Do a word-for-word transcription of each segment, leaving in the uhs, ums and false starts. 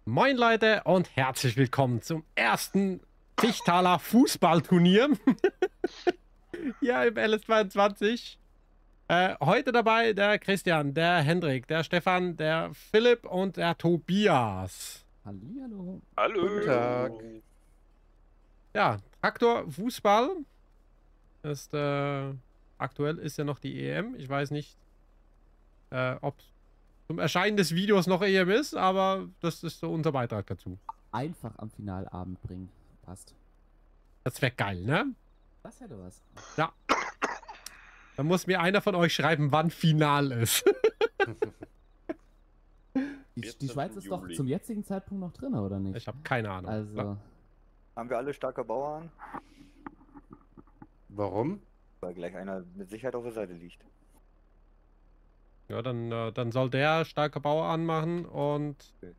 Moin Leute und herzlich willkommen zum ersten Fichtaler Fußballturnier hier im L S zweiundzwanzig. Äh, heute dabei der Christian, der Hendrik, der Stefan, der Philipp und der Tobias. Hallihallo. Hallo. Guten Tag. Ja, Traktor Fußball ist äh, aktuell ist ja noch die E M. Ich weiß nicht, äh, ob zum Erscheinen des Videos noch E M ist, aber das ist so unser Beitrag dazu. Einfach am Finalabend bringen. Passt. Das wäre geil, ne? Das hätte was. Ja. Da muss mir einer von euch schreiben, wann Final ist. Die, die Schweiz ist doch zum jetzigen Zeitpunkt noch drin, oder nicht? Ich habe keine Ahnung. Also, Ja. Haben wir alle starke Bauern? Warum? Weil gleich einer mit Sicherheit auf der Seite liegt. Ja, dann, äh, dann soll der starke Bauer anmachen und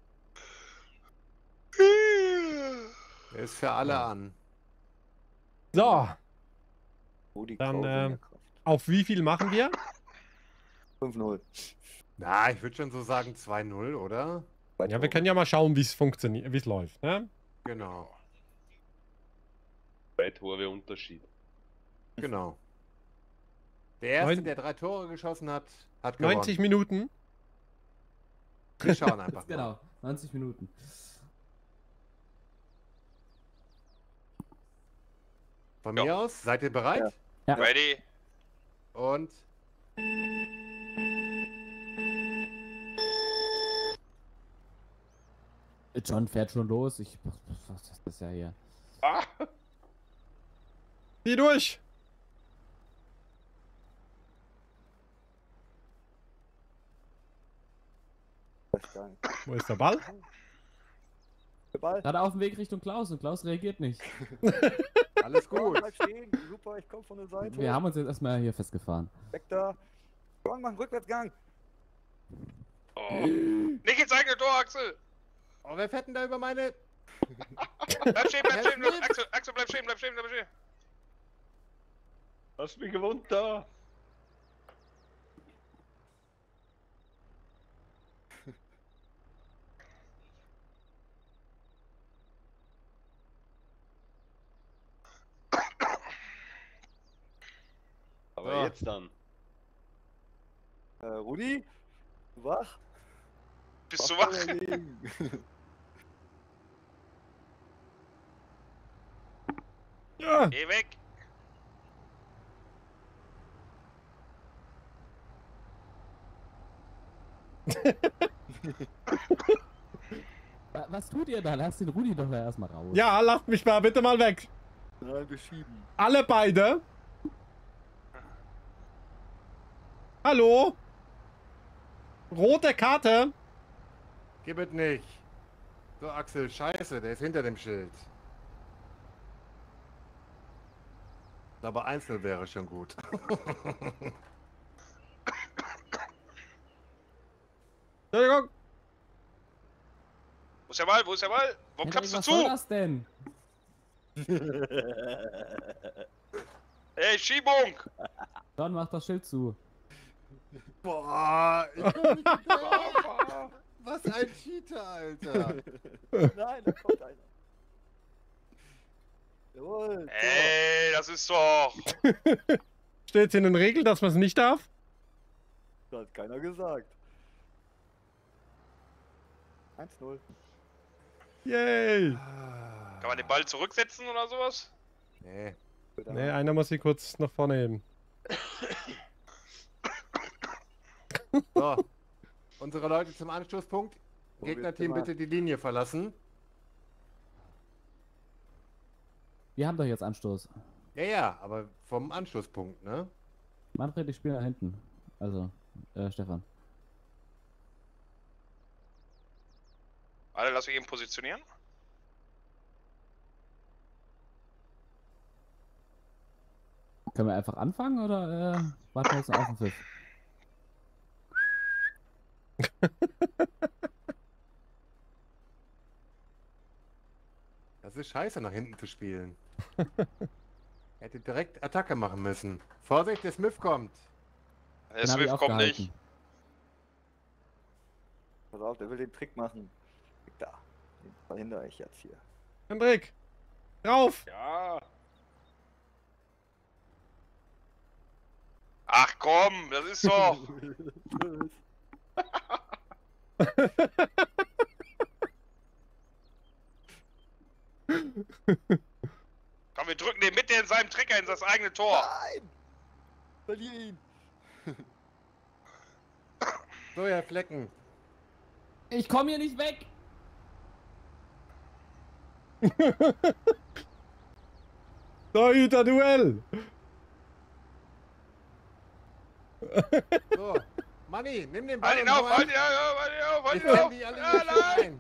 Der ist für alle an. so, Wo die Dann, Krause äh, in der Kraft. auf wie viel machen wir? fünf null. Na, ich würde schon so sagen zwei null, oder? Ja, wir können ja mal schauen, wie es funktioniert, wie es läuft, ne? Genau, Zwei Tore Unterschied. genau. Der Erste, Neun- der drei Tore geschossen hat, hat gewonnen. neunzig Minuten. Wir schauen einfach mal. genau, neunzig Minuten. Von Ja. mir aus, seid ihr bereit? Ja. Ready? Und John fährt schon los. Ich. Was ist das ja hier? Ah! Zieh durch. Weiß gar nicht. Wo ist der Ball? Der Ball. Gerade auf dem Weg Richtung Klaus und Klaus reagiert nicht. alles John, gut. bleib stehen. Super, ich komme von der Seite. Wir haben uns jetzt erstmal hier festgefahren. Weg da. John, mach einen Rückwärtsgang. Oh. Nicht ins eigene Tor, Axel! Oh, wer fährt denn da über meine... Bleib stehen, bleib Herr stehen, bleib, Smith! Axel, Axel, bleib stehen, bleib stehen, bleib stehen! Hast mich gewohnt da? Aber Ja. jetzt dann. Äh, Rudi? Du wach? Bist du Wach wach? oder liegen? Ja. Geh weg! Wa- Was tut ihr da? Lasst den Rudi doch da erstmal raus. Ja, lasst mich mal bitte mal weg. Nein, wir schieben. Alle beide. Hallo? Rote Karte. Gib es nicht. So, Axel, scheiße, der ist hinter dem Schild. Aber einzeln wäre schon gut. Entschuldigung. Wo ist der Ball? Wo ist der Ball? Warum Hendrik, klappst du was soll zu? das denn? Ey, Schiebung! John, mach das Schild zu. Boah, ich komm nicht hinterher. Was ein Cheater, Alter. Nein, da kommt einer. Jawohl. Ey, das ist doch... Steht in den Regeln, dass man es nicht darf? So. Das hat keiner gesagt. eins null. Yay. Kann man den Ball zurücksetzen oder sowas? Nee. Ne, einer muss sie kurz nach vorne heben. So, unsere Leute zum Anstoßpunkt. Wo Gegnerteam willst du bitte die Linie verlassen. Wir haben doch jetzt Anstoß. Ja, ja, aber vom Anschlusspunkt, ne? Manfred, ich spiele nach hinten. Also, äh, Stefan. Alle, lass mich eben positionieren. Können wir einfach anfangen oder äh, warten wir jetzt noch auf den Pfiff? Das ist scheiße, nach hinten zu spielen. Hätte direkt Attacke machen müssen. Vorsicht, der Smith kommt. Der Den hab ich Swift kommt aufgehalten. nicht. Pass auf, der will den Trick machen. Da. verhindere ich jetzt hier. Hendrik, rauf! Ja. Ach komm, das ist doch. Komm, wir drücken den mit in seinem Trecker in das eigene Tor. Nein! Verlier ihn! So, Herr Flecken. Ich komme hier nicht weg! Torhüter-Duell! So, Manni, nimm den Ball. Halt ihn und auf, hau halt ab. ihn auf, halt ihn auf, halt Ich ihn auf. kenn die alle Ja, nicht nein.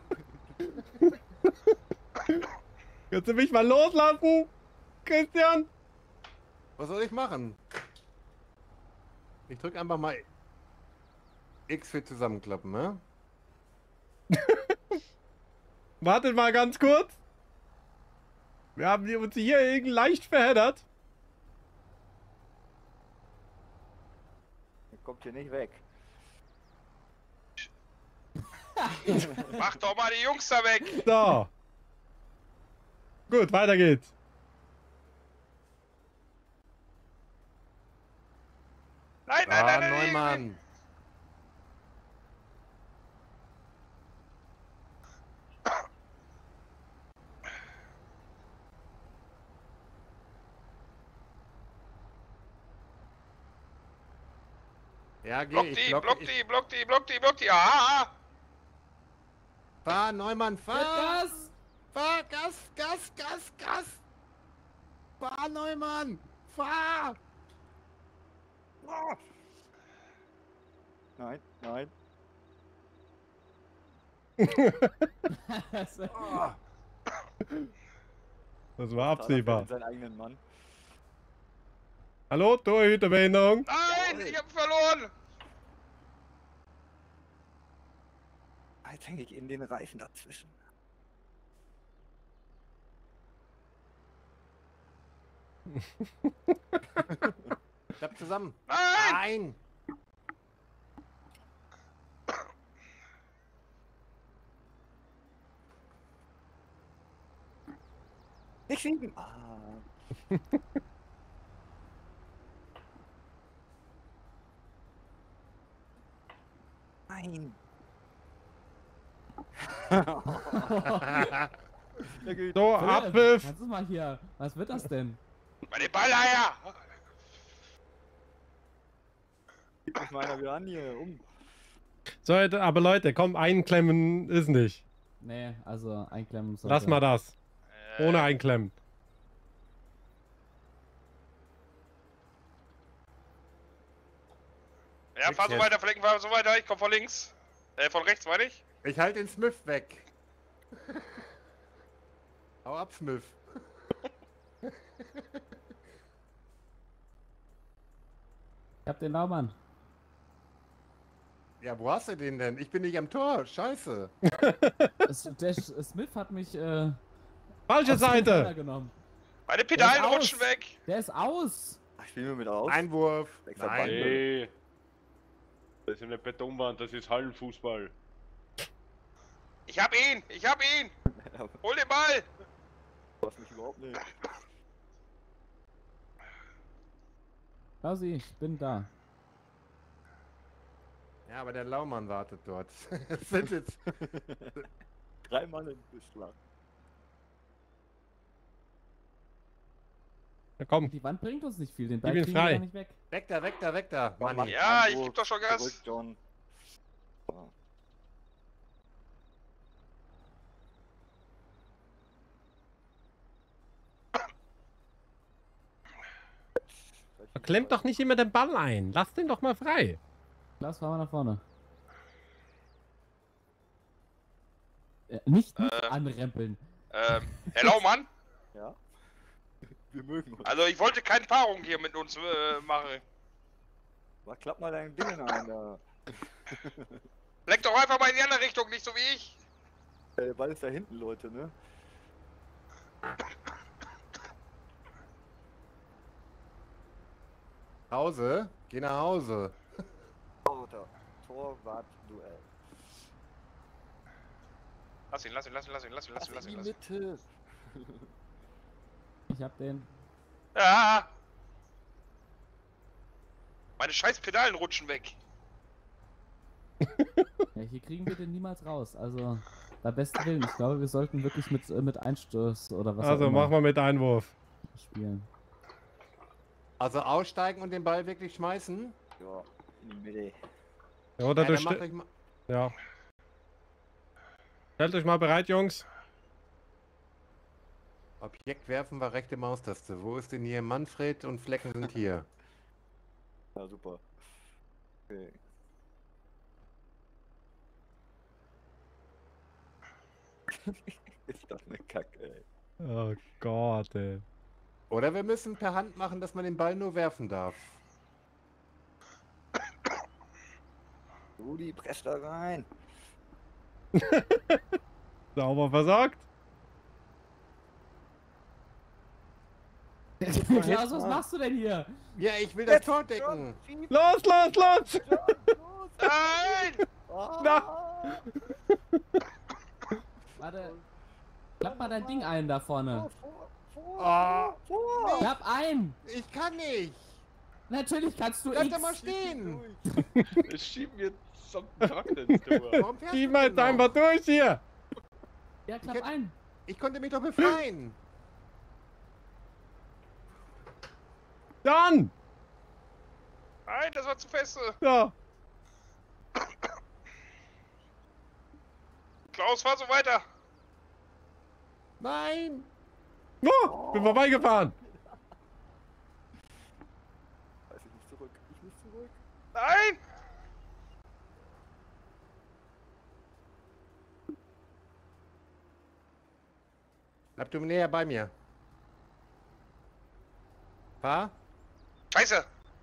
rein. Kannst du mich mal loslassen, Christian? Was soll ich machen? Ich drück einfach mal X für zusammenklappen, ne? Wartet mal ganz kurz. Wir haben uns hier irgendwie leicht verheddert. Er kommt hier nicht weg. Mach doch mal die Jungs da weg. So. Gut, weiter geht's. Nein, nein, Ah, nein, nein, nein. Neumann. Ja, geh, Block ich die, block, block ich, die, block die, block die, block die. Aha. fahr, Neumann, fahr! Gas! Fahr, Gas, Gas, Gas, Gas! Fahr, Neumann! Fahr! Ah! Nein, nein. Oh. Das war absehbar. Seinen eigenen Mann. Hallo, Torhüterbehinderung. Nein, ich hab verloren. Jetzt hänge ich in den Reifen dazwischen. Klapp zusammen. Nein. Nein! Nicht schieben! Ah. Nein! So, Abpfiff. Kannst du mal hier. Was wird das denn? Mal den Ball her. Gib mich mal einer wieder an hier, um. So, aber Leute, komm, einklemmen ist nicht. Nee, also einklemmen sollte. Lass mal das. Ohne einklemmen. Ja, fahr so weiter, Flecken, fahr so weiter. Ich komm von links. Äh, von rechts, meine ich. Ich halte den Smith weg. Hau ab, Smith. Ich hab den Laumann. Ja, wo hast du den denn? Ich bin nicht am Tor. Scheiße. Es, der Sch- Smith hat mich äh, Falsche aufs Fenster Seite. genommen. Meine Pedalen Der ist rutschen aus. weg. Der ist aus. Ich spiele nur mit aus. Einwurf. Extra Nein. Ball. Nee. Das ist eine Betonwand, das ist Hallenfußball. Ich hab ihn, ich hab ihn. Hol den Ball. Du hast mich überhaupt nicht. Klausi, ich bin da. Ja, aber der Laumann wartet dort. Es sind jetzt. Dreimal im Beschlag. Ja, komm. Die Wand bringt uns nicht viel, den Ball ihn kriegen wir frei. gar nicht weg. Weg da, weg da, weg da. Mann, Manni. Ja, ich Einwurf, geb doch schon Gas. Zurück, John. So. Klemmt doch nicht immer den Ball ein. Lass den doch mal frei. Klaus, fahr mal nach vorne. Äh, nicht nicht Äh. anrempeln. Ähm, Herr Laumann. Ja? Wir mögen uns. Also ich wollte keine Paarung hier mit uns äh, machen. Aber klapp mal dein Ding ein, da. Leck doch einfach mal in die andere Richtung, nicht so wie ich. Der Ball ist da hinten, Leute, ne? Hause? Geh nach Hause. Torwart, Torwart-Duell. Lass ihn, lass ihn, lass ihn, lass ihn, lass ihn, lass ihn, lass ihn, lass ihn. Mitte. Ich hab den. Ah! Meine scheiß Pedalen rutschen weg. Ja, hier kriegen wir den niemals raus. Also, bei besten Willen. Ich glaube, wir sollten wirklich mit, äh, mit Einstoß oder was Also auch immer machen wir mit Einwurf. spielen. Also aussteigen und den Ball wirklich schmeißen? Ja, in die Mitte. Ja, oder Ja, du dann macht ste- euch mal... Ja. Stellt euch mal bereit, Jungs. Objekt werfen war rechte Maustaste. Wo ist denn hier Manfred und Flecken sind hier? Ja, super. Okay. Ist doch eine Kacke, ey. Oh Gott, ey. Oder wir müssen per Hand machen, dass man den Ball nur werfen darf. Rudi, press da rein. Sauber versorgt. Klaus, was machst du denn hier? Ja, ich will das Tor decken. Los, los, los! Nein! Na. Warte. Klapp mal dein Ding ein da vorne. Oh, Klapp ein! ich kann nicht. Natürlich kannst du Bleib X. doch mal stehen. Es schiebt mir samt Traktor ins Tor. Warum fährst Schieb du mal denn jetzt noch? einfach durch hier. Ja, klapp Ich- ein. Ich konnte mich doch befreien. Dann! Nein, das war zu feste. So. Klaus, fahr so weiter. Nein. Oh, bin vorbeigefahren. Weiß ich nicht zurück. Ich muss zurück. Nein! Bleib du näher bei mir. Fahr. Scheiße!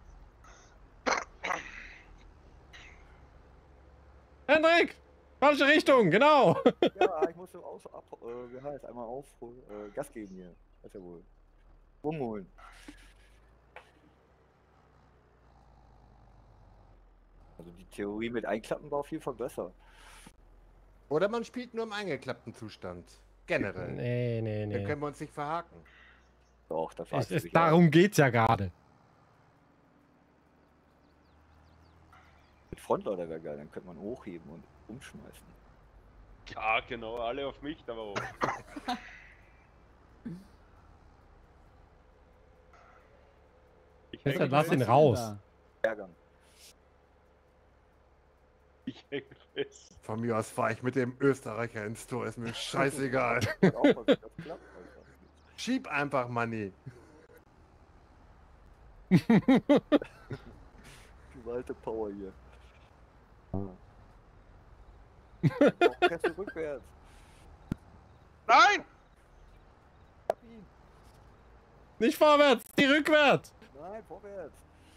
Hendrik! Falsche Richtung, genau. Ja, ich muss so aus, ab, äh, wie heißt, einmal auf, äh, Gas geben hier. Das ist ja wohl. Umholen. Also die Theorie mit Einklappen war auf jeden Fall besser. Oder man spielt nur im eingeklappten Zustand. Generell. Nee, nee, Dann nee. können wir uns nicht verhaken. Doch, da Es fragst du ist, dich darum geht's ja gerade. auch. Mit Frontlader wäre geil, dann könnte man hochheben und umschmeißen. Ja, genau, alle auf mich, aber auch. Ich Jetzt häng lass ihn fest. raus. Ärgern. Ich häng fest. Von mir aus fahre ich mit dem Österreicher ins Tor. Ist mir scheißegal. Und auch mal, wie das klappt, Alter. Schieb einfach, Manni. Gewaltige Power hier. Warum fährst du rückwärts? Nein! Hab ihn. Nicht vorwärts, die rückwärts. Nein, vorwärts.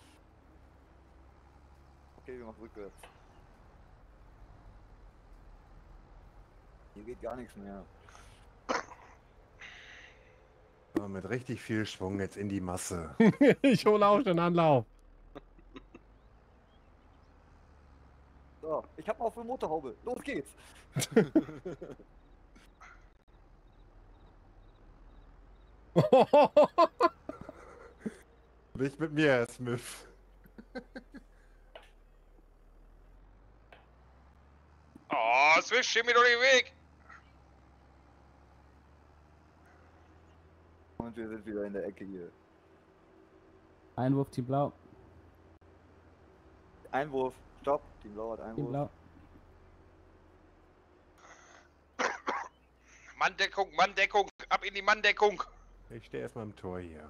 Okay, wir machen rückwärts. Hier geht gar nichts mehr. So, mit richtig viel Schwung jetzt in die Masse. Ich hole auch den Anlauf. So, ich hab mal auf der Motorhaube. Los geht's. Nicht mit mir, Herr Smith. Oh, Swift, steht mir doch nicht im Weg. Und wir sind wieder in der Ecke hier. Einwurf, Team Blau. Einwurf. Stopp. Team Blau hat Team Einwurf. Blau. Manndeckung, Manndeckung, ab in die Manndeckung. Ich stehe erstmal im Tor hier.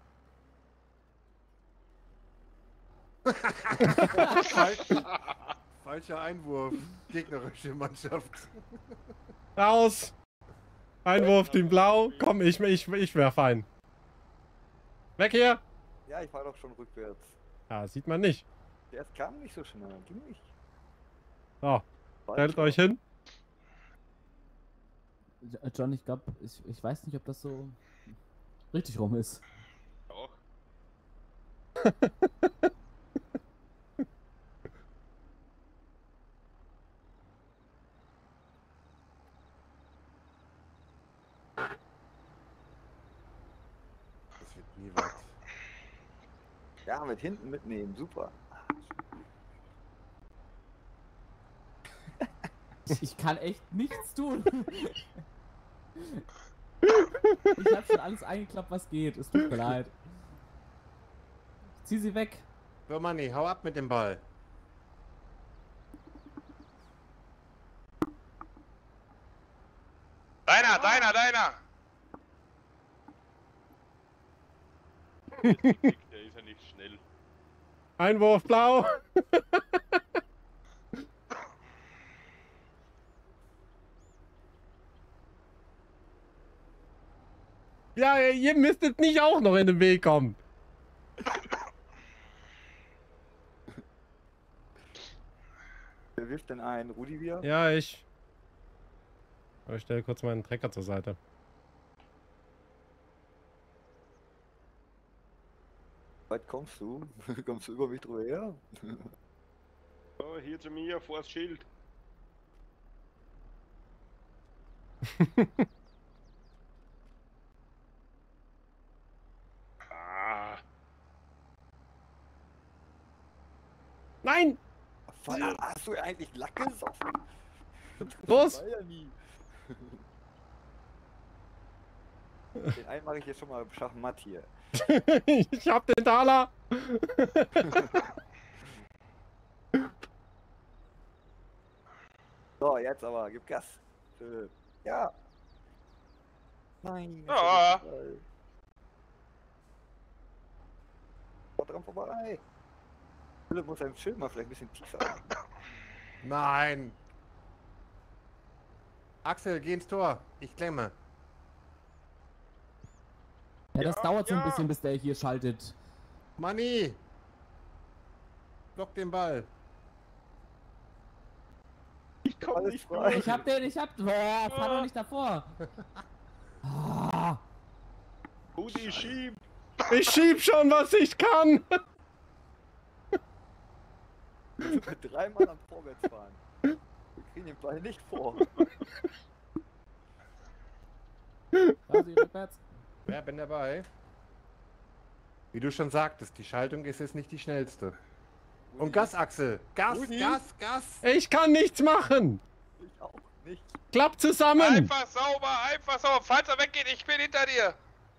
Falsch, falscher Einwurf. Gegnerische Mannschaft. Raus. Einwurf, Team Blau. Komm, ich, ich, ich werf ein. Weg hier. Ja, ich fahr doch schon rückwärts. Ja, sieht man nicht. Der kam nicht so schnell. Ging nicht. So, stellt Falsch. euch hin. John, ich glaube, ich, ich weiß nicht, ob das so richtig rum ist. Doch. Nie was. Ja, mit hinten mitnehmen, super. Ich kann echt nichts tun. Ich hab schon alles eingeklappt, was geht. Es tut mir leid. Zieh sie weg. So, Manni, hau ab mit dem Ball. Deiner, deiner, deiner! Der ist ja nicht schnell. Einwurf blau. Ja, ihr müsstet nicht auch noch in den Weg kommen. Wer wirft denn ein? Rudi wieder? Ja, ich. Aber ich stelle kurz meinen Trecker zur Seite. Weit kommst du? Kommst du über mich drüber her? So, hier zu mir, vors Schild. Ah, Nein! Vater, hast du eigentlich Lack gesoffen? Los! Das war ja nie. Den einen mache ich jetzt schon mal Schachmatt hier. Ich hab den Taler! So, jetzt aber, gib Gas. Philipp. Ja. Nein. Ja. Vor dran vorbei. Philipp muss sein Schild mal vielleicht ein bisschen tiefer machen. Nein. Axel, geh ins Tor. Ich klemme. Ja, das Ja, dauert so ein ja. bisschen, bis der hier schaltet. Manni. Block den Ball. ich komm Alles nicht frei. durch. Ich hab den, ich hab... Boah, fahr doch nicht davor. Ah, Rudi, schieb. Ich schieb schon, was ich kann! Wir sind mit drei Mann am Vorwärtsfahren. Wir kriegen den Ball nicht vor. quasi rückwärts. Ja, bin dabei. Wie du schon sagtest, die Schaltung ist jetzt nicht die schnellste. Und Gas, Axel. Gas, Rudi? Gas, Gas. Ich kann nichts machen! Ich auch nicht. Klappt zusammen! Einfach sauber, einfach sauber. Falls er weggeht, ich bin hinter dir.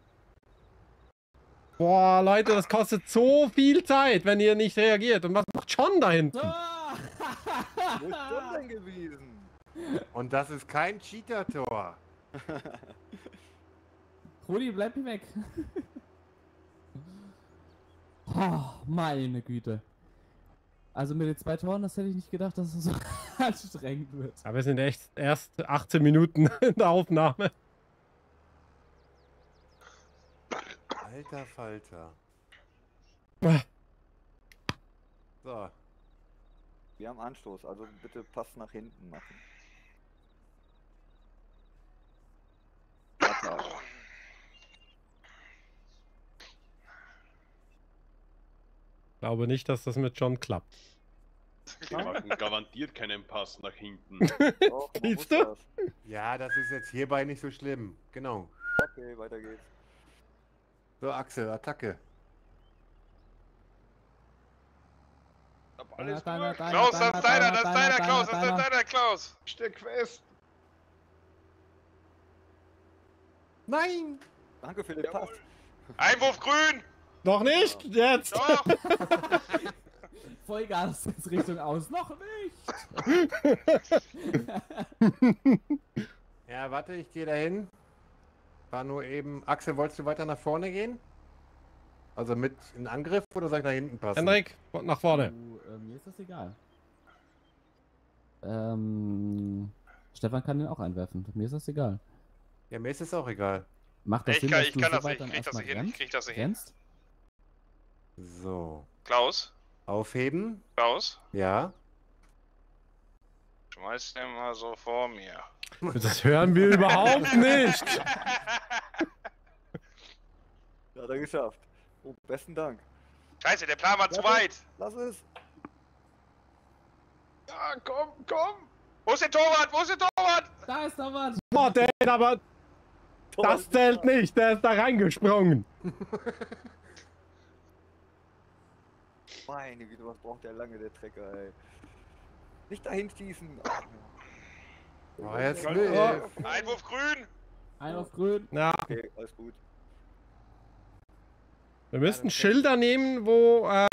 Boah, Leute, das kostet so viel Zeit, wenn ihr nicht reagiert. Und was macht John da hinten? Ah. Wo ist John denn gewesen? Und das ist kein Cheater-Tor. Rudi, bleib hier weg. Oh, meine Güte. Also mit den zwei Toren, das hätte ich nicht gedacht, dass es so anstrengend wird. Aber wir sind echt erst achtzehn Minuten in der Aufnahme. Alter Falter. So. Wir haben Anstoß, also bitte Pass nach hinten machen. Warte. Glaube nicht, dass das mit John klappt. Wir machen garantiert keinen Pass nach hinten. Doch, man Siehst muss du? das. Ja, das ist jetzt hierbei nicht so schlimm. Genau. Okay, weiter geht's. So, Axel, Attacke. Hab alles Deiner, durch. deiner, Klaus, das ist deiner, das ist deiner, deiner, Klaus, das deiner, ist deiner, Klaus. Steck fest. Nein! Danke für den Pass. Jawohl. Einwurf grün. Noch nicht? Jetzt! Doch. Vollgas jetzt Richtung aus. Noch nicht! Ja, warte, ich gehe dahin. War nur eben. Axel, wolltest du weiter nach vorne gehen? Also mit in Angriff oder soll ich nach hinten passen? Henrik, nach vorne. Du, äh, mir ist das egal. Ähm, Stefan kann den auch einwerfen. Mir ist das egal. Ja, mir ist es auch egal. Macht das Ich Sinn, kann, dass ich du kann so das weit nicht, dann ich krieg das erstmal nicht hin, ich rennst? krieg das nicht hin. Rennst? So. Klaus, Aufheben. Klaus, Ja. schmeiß den mal so vor mir. Das hören wir überhaupt nicht. Ja, hat er geschafft. Oh, besten Dank. Scheiße, der Plan war zu Warte. weit. Lass es. Ja, komm, komm. Wo ist der Torwart? Wo ist der Torwart? Da ist doch was! Boah, der, aber Das zählt nicht, der ist da reingesprungen. Meine Güte, was braucht der lange, der Trecker, ey. Nicht dahin schießen. Ach, Oh, jetzt Ja. Löw. Einwurf grün. Ein auf grün. Ja, okay, alles gut. wir müssten Schilder nehmen, wo äh,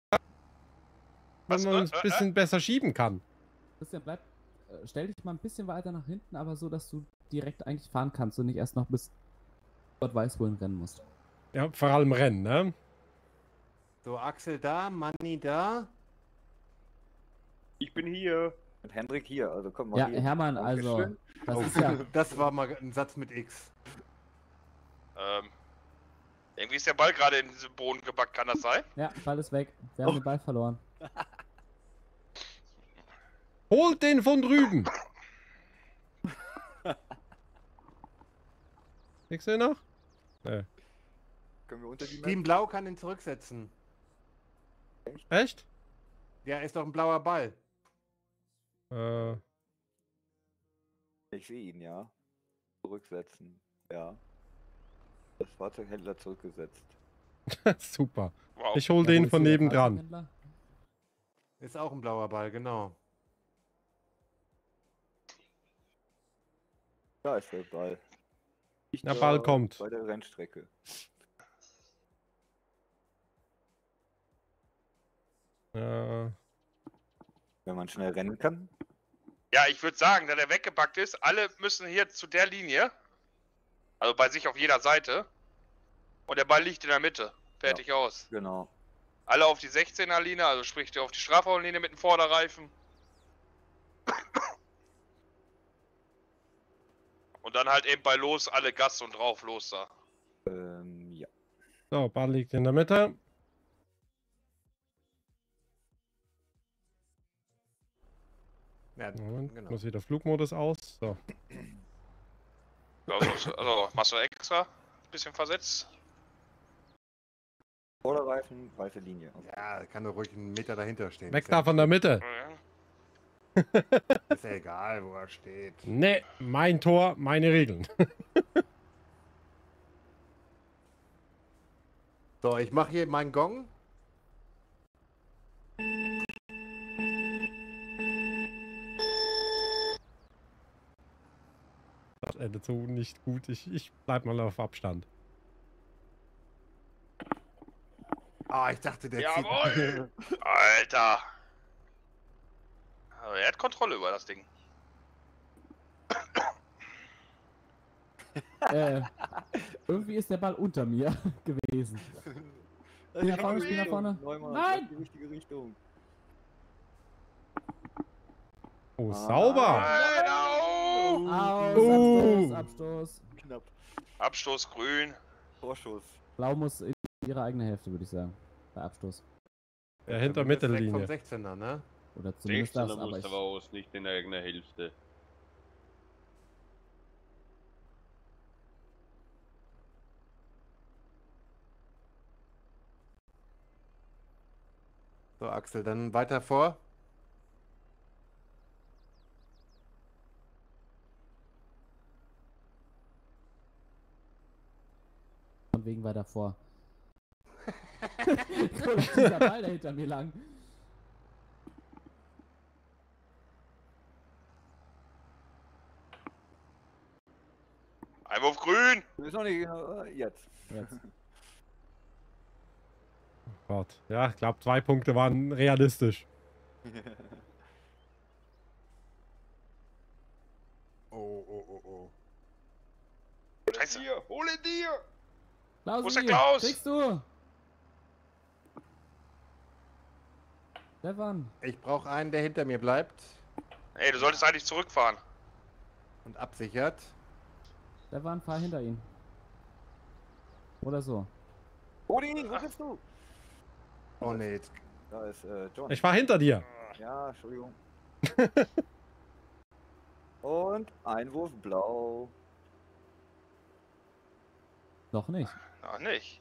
Was, man uns äh, ein äh, bisschen besser schieben kann. Christian, bleib. Äh, stell dich mal ein bisschen weiter nach hinten, aber so, dass du direkt eigentlich fahren kannst und nicht erst noch bis Gott weiß wohin rennen musst. Ja, vor allem Rennen, ne? So, Axel da, Manni da. Ich bin hier. Und Hendrik hier, also komm mal Ja, hier. Hermann, also, Dankeschön. das ist ja. Das war mal ein Satz mit X. Ähm, irgendwie ist der Ball gerade in diesen Boden gebackt, kann das sein? Ja, Ball ist weg. Wir haben Oh. den Ball verloren. Holt den von drüben. Kriegst du ihn noch? Nee. Können wir unter die Team Map? Blau kann ihn zurücksetzen. Echt? Ja, ist doch ein blauer Ball. Äh, Ich sehe ihn, ja. Zurücksetzen. Ja. Das Fahrzeughändler zurückgesetzt. super. Wow. Ich hol Ja, wo den ist von hier der nebendran. Fahrzeughändler? Ist auch ein blauer Ball, genau. Da ist der Ball. Ich Der da Ball kommt. Bei der Rennstrecke. Äh, Wenn man schnell rennen kann. Ja, ich würde sagen, da der weggebackt ist, alle müssen hier zu der Linie. Also bei sich auf jeder Seite. Und der Ball liegt in der Mitte. Fertig aus. Genau. Alle auf die sechzehner Linie, also sprich auf die Strafraumlinie mit dem Vorderreifen. Und dann halt eben bei los alle Gas und drauf los da. Ähm, ja. so, Ball liegt in der Mitte. Ja, Moment, genau. muss wieder Flugmodus aus. So. Also, also machst du extra? Bisschen versetzt. Vorderreifen, weiße Linie. Okay. Ja, kann doch ruhig einen Meter dahinter stehen. Weg Ist ja da von der Mitte. Ja. Ist ja egal, wo er steht. Ne, mein Tor, meine Regeln. So, ich mache hier meinen Gong. Das endet so nicht gut. Ich, ich bleib mal auf Abstand. Ah, ich dachte, der Jawohl! Alter! Aber er hat Kontrolle über das Ding. Äh, irgendwie ist der Ball unter mir gewesen. Spiel nach vorne, spiel nach vorne. Neumann, Nein! in die richtige Richtung. Oh, Ah. sauber. Nein, au! Aus, Oh. Abstoß, Abstoß. Knapp. Abstoß grün. Vorschuss. Blau muss in ihre eigene Hälfte, würde ich sagen. Bei Abstoß. Ja, hinter Zumindest weg Mittellinie. Vom sechzehner, ne? Oder zumindest das, sechzehner aber muss ich... raus, nicht in eigener Hälfte. So, Axel, dann weiter vor. Von wegen weiter vor. Cool, dass dieser Ball da hinter mir lang. Einwurf grün. Ist noch nicht genau. äh, Jetzt. Jetzt. Gott. Ja, ich glaube, zwei Punkte waren realistisch. Oh, oh, oh, oh. Scheiße. Dir, hole dir! Klausi, Wo ist der Klaus? kriegst du? Stefan, Ich brauche einen, der hinter mir bleibt Ey, du solltest eigentlich zurückfahren. und absichert. Stefan, fahr hinter ihn. Oder so. Odi, wo bist du? Oh nee, jetzt Da ist äh, John. Ich war hinter dir. Ja, Entschuldigung. Und Einwurf blau. Noch nicht. Noch nicht.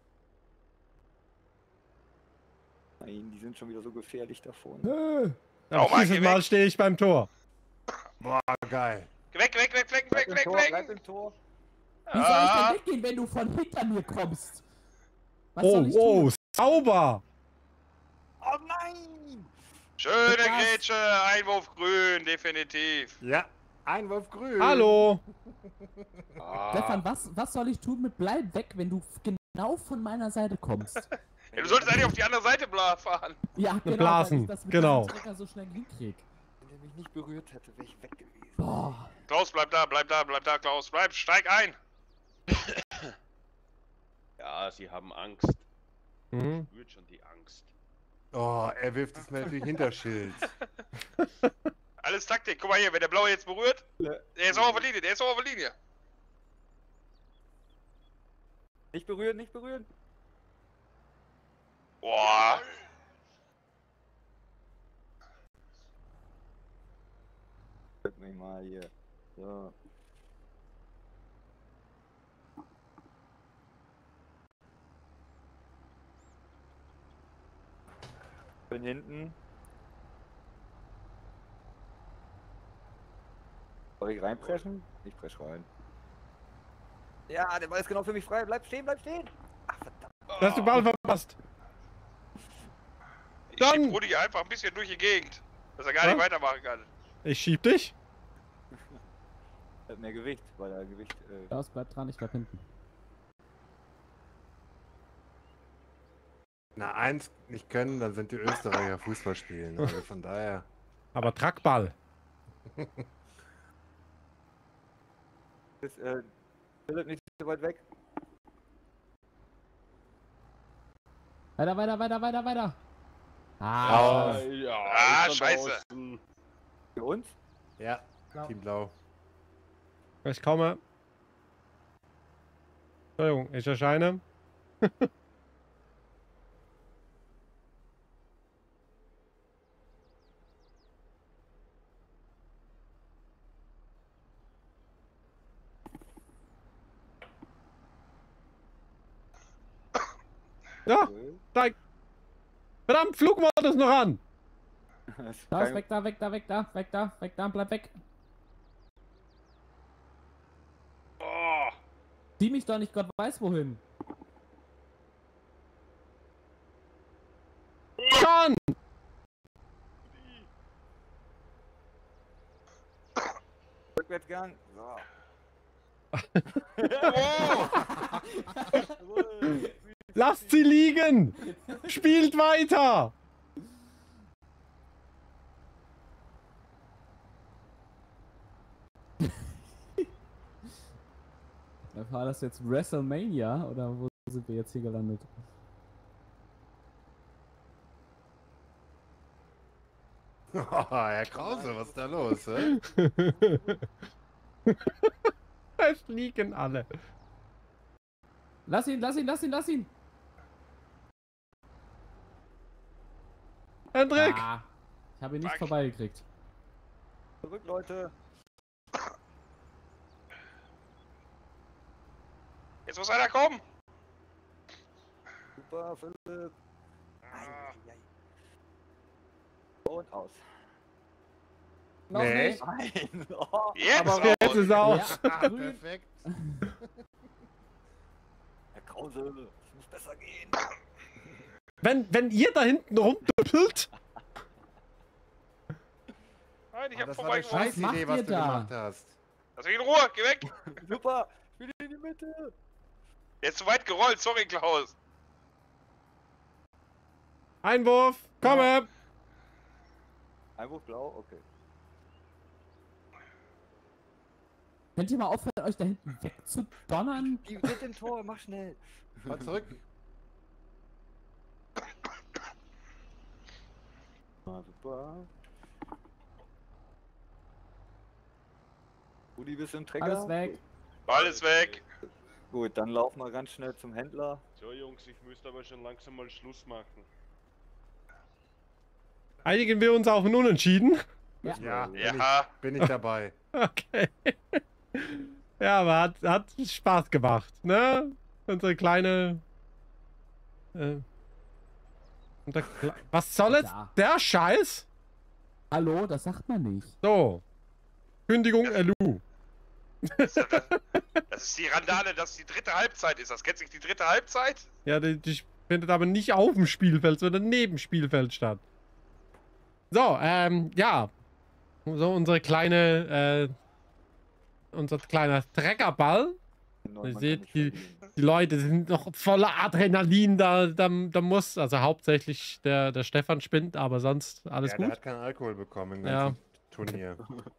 Nein, die sind schon wieder so gefährlich da vorne. Oh, Mann, dieses geh Mal weg. stehe ich beim Tor. Boah, geil. Weg, weg, weg, weg, Bleib weg, im weg, Tor, weg. bleib im Tor. Wie soll ich denn Ah, weggehen, wenn du von hinter mir kommst? Was Oh, soll ich oh, tun? sauber. Oh nein! schöne Was? Grätsche, Einwurf grün, definitiv. Ja, Einwurf grün. Hallo. Ah, Stefan, was, was soll ich tun mit bleib weg, wenn du genau von meiner Seite kommst? Ja, du solltest eigentlich auf die andere Seite bla fahren. Ja, genau, Blasen, weil ich das mit genau. diesem Trecker so schnell hinkrieg. Wenn er mich nicht berührt hätte, wäre ich weg gewesen. Boah. Klaus, bleib da, bleib da, bleib da, Klaus, bleib, steig ein. ja, sie haben Angst. Mhm. Spürt schon die Angst. Oh, er wirft es mir natürlich hinter Schild. Alles Taktik. Guck mal hier, wenn der Blaue jetzt berührt, der ist auch auf der Linie, der ist auch auf der Linie. Nicht berühren, nicht berühren. Boah. Guck mich mal hier. So. Bin hinten. Soll ich reinpreschen? Ich press rein. Ja, der Ball ist genau für mich frei. Bleib stehen, bleib stehen. Ach, verdammt. Du hast den Ball verpasst. Ich Dann- schieb Rudi einfach ein bisschen durch die Gegend, dass er gar Ja? nicht weitermachen kann. Ich schieb dich. Er hat mehr Gewicht, weil er Gewicht. Äh, Klaus, bleib dran, ich bleib hinten. Na, eins nicht können, dann sind die Österreicher Fußball spielen. Also von daher. Aber Trackball. ist äh, Philipp nicht so weit weg. Weiter, weiter, weiter, weiter, weiter. Ah, Ah, ja, Ah, ist er scheiße. draußen. Für uns? Ja, Blau. Team Blau. Ich komme. Entschuldigung, ich erscheine. Ja, Cool. steig. Verdammt, Flugmodus noch an. Das ist Klaus, kein- weg da, weg da, weg da, weg da, weg da, bleib weg. Oh, Zieh mich doch nicht Gott weiß wohin. Schon. Rückwärtsgang. So. Oh, Lasst sie liegen. Spielt weiter. War das jetzt WrestleMania oder wo sind wir jetzt hier gelandet? Herr Krause, was ist da los? Hä? Es liegen alle. Lass ihn, lass ihn, lass ihn, lass ihn! Hendrik. Ah, ich habe ihn nicht Fuck. vorbeigekriegt. Zurück, Leute. jetzt muss einer kommen. Super, Philipp. Ah, Und aus. Noch Nee. nicht! Nein. Oh. Jetzt Aber raus. jetzt ist er aus. Ja, Ah, grün. perfekt. Herr Krause, es muss besser gehen. Wenn, wenn ihr da hinten rumdüppelt. Nein, ich Ah, hab das war vorbei. eine scheiß macht Idee, was ihr du da? gemacht hast. Lass mich in Ruhe, geh weg. Super. Spiel in die Mitte. Der ist zu weit gerollt, sorry, Klaus. Einwurf. Komme. Einwurf blau, okay. Könnt ihr mal aufhören, euch da hinten wegzudonnern? Die wird im Tor, mach schnell. Mal zurück. Ah, super. Rudi, bist du im Trecker? Alles weg. Ball ist weg. Gut, dann lauf mal ganz schnell zum Händler. so Jungs, ich müsste aber schon langsam mal Schluss machen. Einigen wir uns auf ein Unentschieden. Ja. Ja, bin, Ja, ich, bin ich dabei. Okay. Ja, aber hat, hat Spaß gemacht, ne? Unsere kleine. Äh, unser Kle Was soll jetzt Ja. der Scheiß? Hallo, das sagt man nicht. So. Kündigung Elu. Das ist, ja das, das ist die Randale, dass die dritte Halbzeit ist. Das kennt sich die dritte Halbzeit? Ja, die, die findet aber nicht auf dem Spielfeld, sondern neben dem Spielfeld statt. So, ähm, ja. So unsere kleine, äh, unser kleiner Treckerball. Genau, Ihr man seht, kann nicht die, verlieren. die Leute sind noch voller Adrenalin, da, da, da muss, also hauptsächlich der, der Stefan spinnt, aber sonst alles ja, gut. der hat keinen Alkohol bekommen im Ja. ganzen Turnier.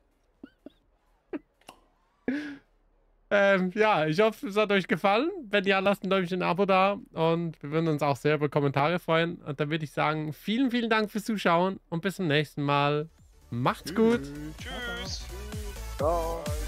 Ähm, ja, ich hoffe, es hat euch gefallen. Wenn ja, lasst ein Däumchen ein Abo da und wir würden uns auch sehr über Kommentare freuen. Und dann würde ich sagen, vielen, vielen Dank fürs Zuschauen und bis zum nächsten Mal. Macht's gut. Tschüss. Ciao.